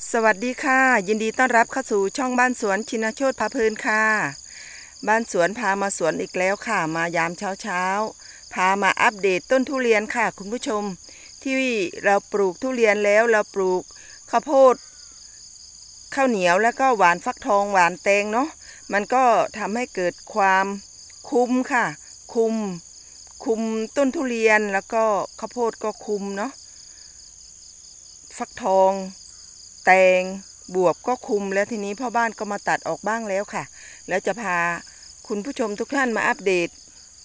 สวัสดีค่ะยินดีต้อนรับเข้าสู่ช่องบ้านสวนชินโชติพาเพลินค่ะบ้านสวนพามาสวนอีกแล้วค่ะมายามเช้าพามาอัปเดตต้นทุเรียนค่ะคุณผู้ชมที่เราปลูกทุเรียนแล้วเราปลูกข้าวโพดข้าวเหนียวแล้วก็หวานฟักทองหวานแตงเนาะมันก็ทำให้เกิดความคุ้มค่ะคุมต้นทุเรียนแล้วก็ข้าวโพดก็คุมเนาะฟักทองแตงบวบก็คุมแล้วทีนี้พ่อบ้านก็มาตัดออกบ้างแล้วค่ะแล้วจะพาคุณผู้ชมทุกท่านมาอัปเดต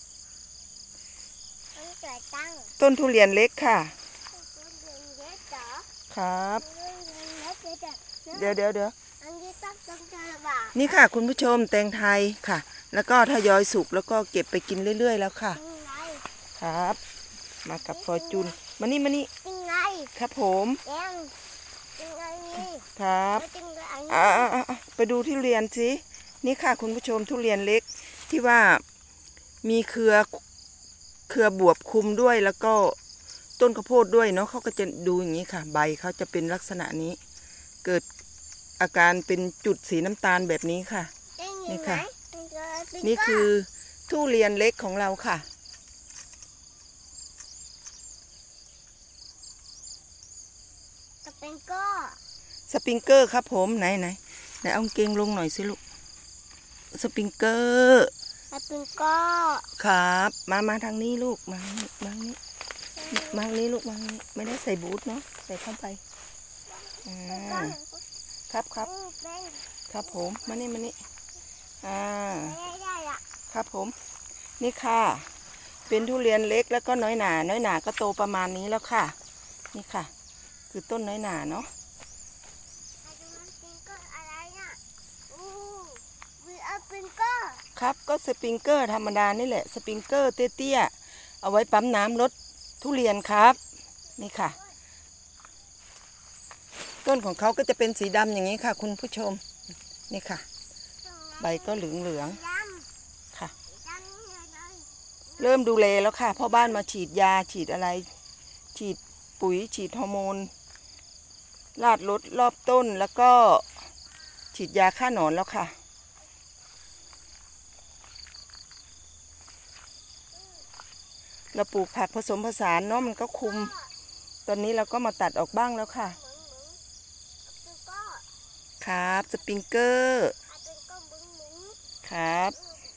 ต้นทุเรียนเล็กค่ะครับเดี๋ยวนี่ค่ะคุณผู้ชมแตงไทยค่ะแล้วก็ทยอยสุกแล้วก็เก็บไปกินเรื่อยๆแล้วค่ะครับมากับฟอร์จูนมานี่ครับผมครับไปดูทุเรียนสินี่ค่ะคุณผู้ชมทุเรียนเล็กที่ว่ามีเครือบวบคุมด้วยแล้วก็ต้นข้าวโพดด้วยเนาะเขาก็จะดูอย่างนี้ค่ะใบเขาจะเป็นลักษณะนี้เกิดอาการเป็นจุดสีน้ำตาลแบบนี้ค่ะนี่ค่ะนี่คือทุเรียนเล็กของเราค่ะสปริงเกอร์ครับผมไหนเอาเกงลงหน่อยสิลูกสปริงเกอร์ครับมาทางนี้ลูกมานี้ลูกมานี้ไม่ได้ใส่บูทเนาะใส่เข้าไปครับผมมานี่ครับผมนี่ค่ะเป็นทุเรียนเล็กแล้วก็น้อยหนาก็โตประมาณนี้แล้วค่ะนี่ค่ะคือต้นน้อยหนาเนาะครับก็สปริงเกอร์ธรรมดานี่แหละสปริงเกอร์เตี้ยๆเอาไว้ปั๊มน้ำรดทุเรียนครับนี่ค่ะต้นของเขาก็จะเป็นสีดำอย่างนี้ค่ะคุณผู้ชมนี่ค่ะใบก็เหลืองค่ะเริ่มดูแลแล้วค่ะพ่อบ้านมาฉีดยาฉีดอะไรฉีดปุ๋ยฉีดฮอร์โมนราดรดรอบต้นแล้วก็ฉีดยาฆ่าหนอนแล้วค่ะเราปลูกผักผสมผสานเนาะมันก็คุมตอนนี้เราก็มาตัดออกบ้างแล้วค่ะครับสปริงเกอร์ครับ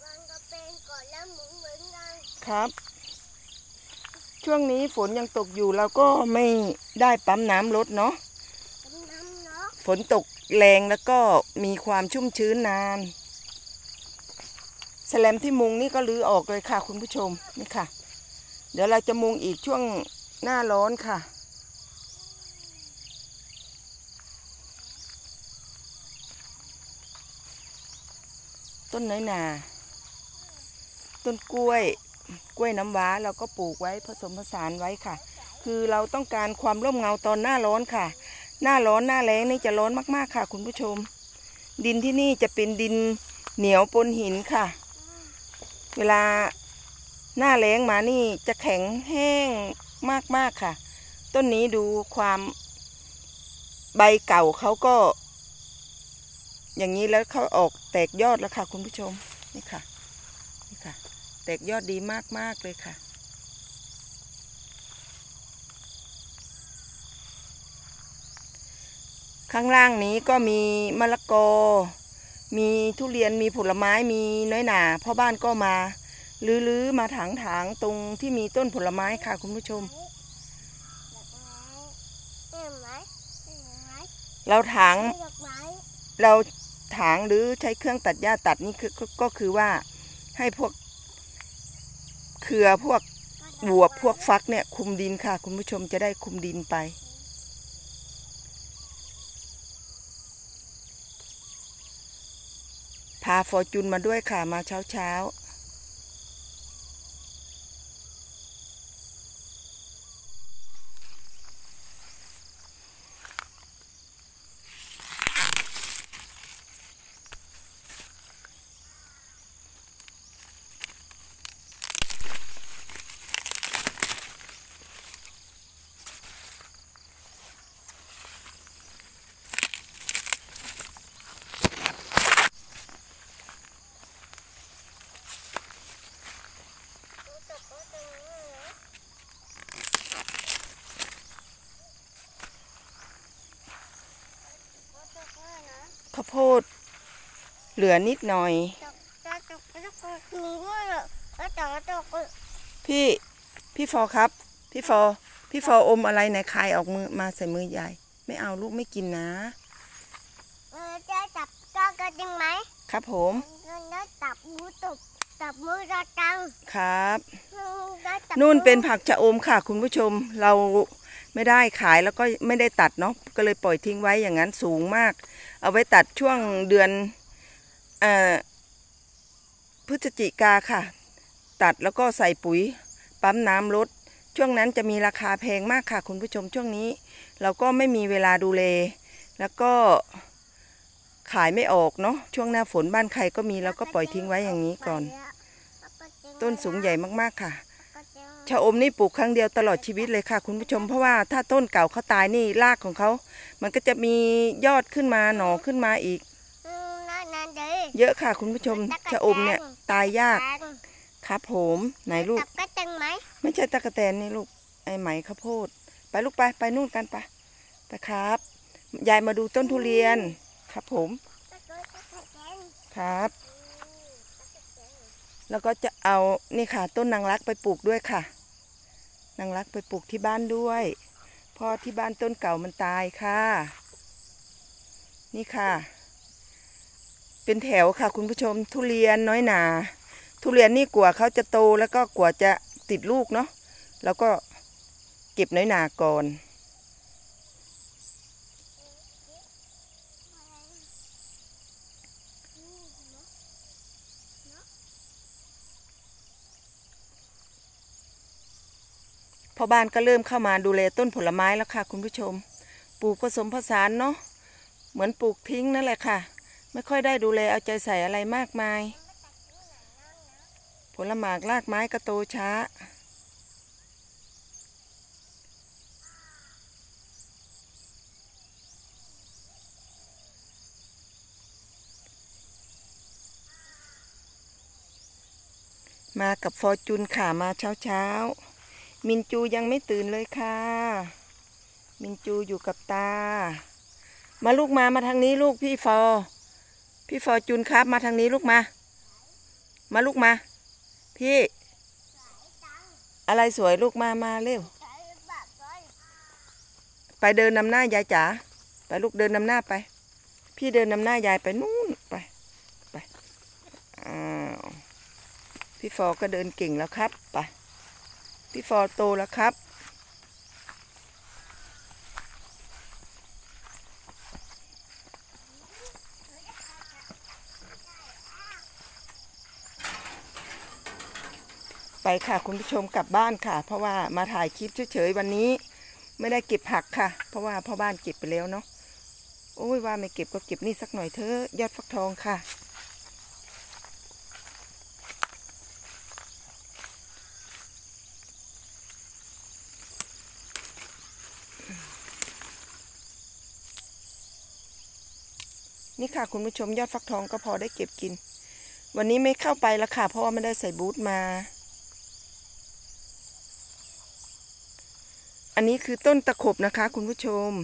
ช่วงนี้ฝนยังตกอยู่เราก็ไม่ได้ปั๊มน้ำรดเนาะฝนตกแรงแล้วก็มีความชุ่มชื้นนานแสลมที่มุงนี่ก็รื้อออกเลยค่ะคุณผู้ชมนี่ค่ะเดี๋ยวเราจะมุงอีกช่วงหน้าร้อนค่ะต้นน้อยหนาต้นกล้วยน้ำว้าเราก็ปลูกไว้ผสมผสานไว้ค่ะคือเราต้องการความร่มเงาตอนหน้าร้อนค่ะหน้าร้อนหน้าแล้งนี่จะร้อนมากๆค่ะคุณผู้ชมดินที่นี่จะเป็นดินเหนียวปนหินค่ะเวลาหน้าแล้งมานี่จะแข็งแห้งมากๆค่ะต้นนี้ดูความใบเก่าเขาก็อย่างนี้แล้วเขาออกแตกยอดแล้วค่ะคุณผู้ชมนี่ค่ะแตกยอดดีมากเลยค่ะข้างล่างนี้ก็มีมะละกอมีทุเรียนมีผลไม้มีน้อยหนาพ่อบ้านก็มาลื้อมาถางตรงที่มีต้นผลไม้ค่ะคุณผู้ชมเราถางหรือใช้เครื่องตัดหญ้าตัดนี่ก็คือว่าให้พวกเครือพวกบวบพวกฟักเนี่ยคุมดินค่ะคุณผู้ชมจะได้คุมดินไปพาฟอร์จูนมาด้วยค่ะมาเช้าข้าวโพดเหลือนิดหน่อยพี่ฟอครับพี่ฟออมอะไรไหนคายออกมือมาใส่มือยายไม่เอาลูกไม่กินนะจะจับก็จริงไหมครับผมจับมือจะจังครับนู่นเป็นผักชะอมค่ะคุณผู้ชมเราไม่ได้ขายแล้วก็ไม่ได้ตัดเนาะก็เลยปล่อยทิ้งไว้อย่างนั้นสูงมากเอาไว้ตัดช่วงเดือนพฤศจิกาค่ะตัดแล้วก็ใส่ปุ๋ยปั๊มน้ำลดช่วงนั้นจะมีราคาแพงมากค่ะคุณผู้ชมช่วงนี้เราก็ไม่มีเวลาดูแลแล้วก็ขายไม่ออกเนาะช่วงหน้าฝนบ้านใครก็มีแล้วก็ปล่อยทิ้งไว้อย่างนี้ก่อนต้นสูงใหญ่มากๆค่ะชะอมนี่ปลูกครั้งเดียวตลอดชีวิตเลยค่ะคุณผู้ชมเพราะว่าถ้าต้นเก่าเขาตายนี่รากของเขามันก็จะมียอดขึ้นมาหน่อขึ้นมาอีกเยอะค่ะคุณผู้ชมชะอมเนี่ยตายยากครับผมไหนลูกไม่ใช่ตะกะแตนนี่ลูกไอไหมข้าวโพดไปลูกไปนู่นกันไปครับยายมาดูต้นทุเรียนครับผมครับแล้วก็จะเอานี่ค่ะต้นนางรักไปปลูกด้วยค่ะนางรักไปปลูกที่บ้านด้วยเพราะที่บ้านต้นเก่ามันตายค่ะนี่ค่ะเป็นแถวค่ะคุณผู้ชมทุเรียนน้อยหนาทุเรียนนี่กว่าเขาจะโตแล้วก็กว่าจะติดลูกเนาะแล้วก็เก็บน้อยหนาก่อนพ่อบ้านก็เริ่มเข้ามาดูแลต้นผลไม้แล้วค่ะคุณผู้ชมปลูกผสมผสานเนาะเหมือนปลูกทิ้งนั่นแหละค่ะไม่ค่อยได้ดูแลเอาใจใส่อะไรมากมายผลหมากรากไม้ก็โตช้ามากับฟอร์จูนค่ะมาเช้ามินจูยังไม่ตื่นเลยค่ะมินจูอยู่กับตามาลูกมาทางนี้ลูกพี่ฟอร์จูนครับมาทางนี้ลูกมาลูกมาพี่อะไรสวยลูกมาเร็วไปเดินนำหน้ายายจ๋าไปลูกเดินนำหน้าไปพี่เดินนำหน้ายายไปนู่นไปพี่ฟอก็เดินเก่งแล้วครับไปพี่ฟอโตแล้วครับไปค่ะคุณผู้ชมกลับบ้านค่ะเพราะว่ามาถ่ายคลิปเฉยๆวันนี้ไม่ได้เก็บผักค่ะเพราะว่าพ่อบ้านเก็บไปแล้วเนาะโอ้ยว่าไม่เก็บก็เก็บนี่สักหน่อยเถอะยอดฟักทองค่ะนี่ค่ะคุณผู้ชมยอดฟักทองก็พอได้เก็บกินวันนี้ไม่เข้าไปแล้วค่ะเพราะว่าไม่ได้ใส่บูทมาอันนี้คือต้นตะขบนะคะคุณผู้ชม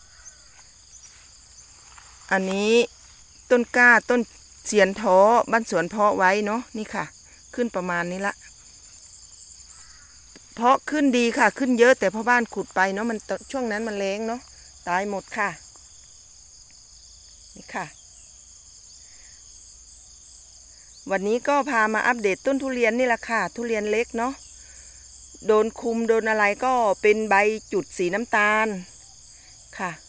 อันนี้ต้นกล้าต้นเสียนท้อบ้านสวนเพาะไว้เนาะนี่ค่ะขึ้นประมาณนี้ละเพาะขึ้นดีค่ะขึ้นเยอะแต่พ่อบ้านขุดไปเนาะมันช่วงนั้นมันแล้งเนาะตายหมดค่ะนี่ค่ะวันนี้ก็พามาอัปเดตต้นทุเรียนนี่แหละค่ะทุเรียนเล็กเนาะโดนคุมโดนอะไรก็เป็นใบจุดสีน้ำตาลค่ะ